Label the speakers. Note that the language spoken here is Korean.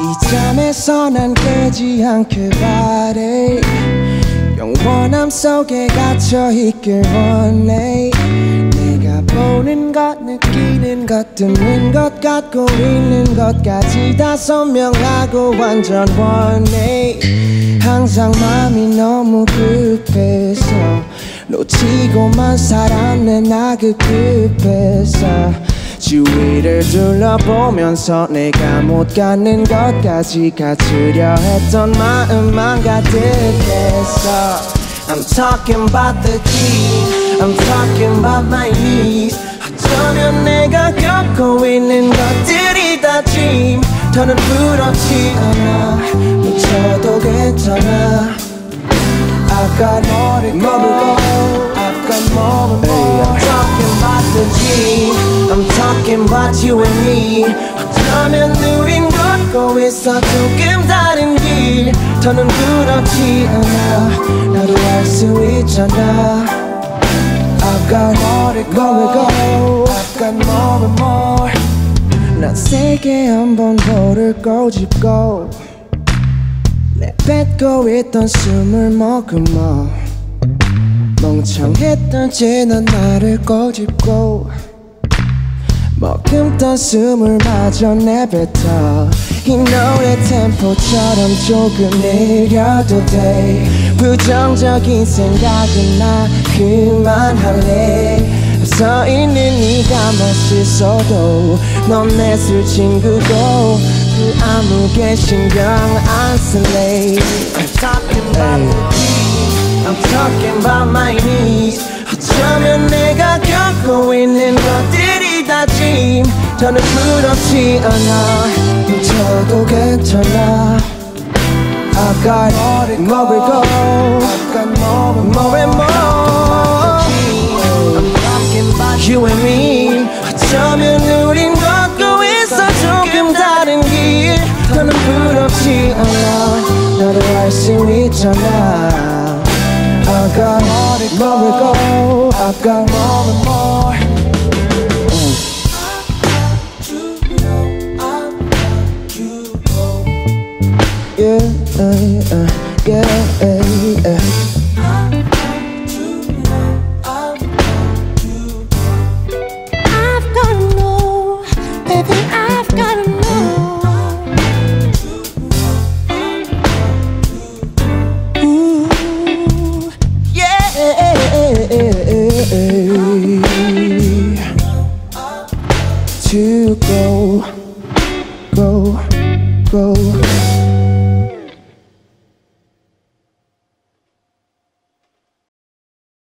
Speaker 1: 이 잠에서 난 깨지 않길 바래. 영원함 속에 갇혀 있길 원해. 내가 보는 것, 느끼는 것, 듣는 것, 갖고 있는 것까지 다 선명하고 완전 원해. 항상 마음이 너무 급해서 놓치고만 살았네. 나 급급해서 주위를 둘러보면서 내가 못 가는 것까지 갖추려 했던 마음만 가득했어. I'm talking about the key, I'm talking about my knees. 어쩌면 내가 겪고 있는 것들이 다 dream. 더는 부럽지 않아, 묻혀도 괜찮아. I've got more to go, I've got more and more. I'm talking about the dream, I'm talking about you and me. 어쩌면 우린 걷고 있어 조금 다른 길. 더는 부럽지 않아, 나도 알 수 있잖아. I've got more to go, I've got more and more. 난 세게 한번 볼을 꼬집고 내뱉고 있던 숨을 머금어 멍청했던 채 넌 나를 꼬집고 머금던 숨을 마저 내뱉어. 이 노래 템포처럼 조금 느려도 돼. 부정적인 생각은 나 그만할래. 서 있는 네가 멋있어도 넌 내 술 친구고 그 아무개 신경 안 쓸래. I'm talking about the dream, I'm talking about my knees. 어쩌면 내가 겪고 있는 것들이 다 dream. 더는 부럽지 않아, 훔쳐도 괜찮아. I've got more to go, I've got more and more. I'm talking about you and me. 어쩌면 우린 걷고 있어 조금 다른 길. 더는 부럽지 않아, 나도 알 수 있잖아. I've got more to go, I've got more and more. Yeah, yeah.
Speaker 2: I've gotta know, baby, I've gotta know.
Speaker 1: Ooh, yeah. To go.